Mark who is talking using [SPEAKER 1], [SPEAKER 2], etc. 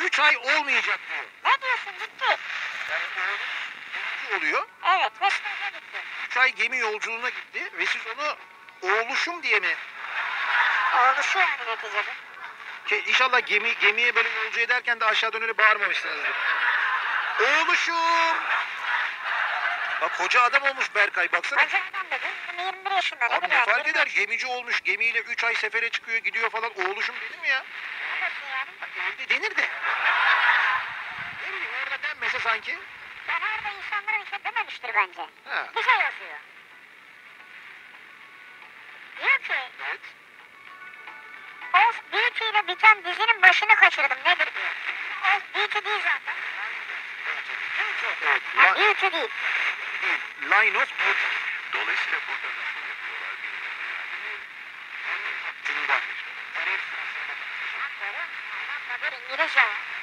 [SPEAKER 1] 3 ay olmayacak diyor.
[SPEAKER 2] Ne diyorsun, gitti.
[SPEAKER 1] Yani oğlum oluyor.
[SPEAKER 2] Evet, ve sınıfa gitti.
[SPEAKER 1] 3 ay gemi yolculuğuna gitti ve siz onu oğluşum diye mi?
[SPEAKER 2] Oğlusu yani neticede.
[SPEAKER 1] İnşallah gemiye böyle yolcu ederken de aşağıdan öyle bağırmamışsınızdır. Oğluşum. Bak koca adam olmuş Berkay, baksana.
[SPEAKER 2] Koca adam dedi, 21 yaşında.
[SPEAKER 1] Abi ne
[SPEAKER 2] bileyim,
[SPEAKER 1] fark eder,
[SPEAKER 2] 25.
[SPEAKER 1] gemici olmuş, gemiyle 3 ay sefere çıkıyor gidiyor falan, oğluşum denir mi ya?
[SPEAKER 2] Nasıl yani?
[SPEAKER 1] Evde denir de. Ne bileyim, orada denmese sanki.
[SPEAKER 2] Ben orada insanlara bir şey dememiştir bence.
[SPEAKER 1] Ha.
[SPEAKER 2] Bize yazıyor. Diyor ki,
[SPEAKER 1] Evet.
[SPEAKER 2] Off Beauty ile biten dizinin başını kaçırdım, nedir diyor. Off Beauty değil zaten.
[SPEAKER 1] Evet.
[SPEAKER 2] Ha, Beauty değil.
[SPEAKER 1] Line of Beauty.
[SPEAKER 3] Dolayısıyla burada nasıl yapıyorlar?
[SPEAKER 1] Cunda.
[SPEAKER 2] Böyle İngilizce.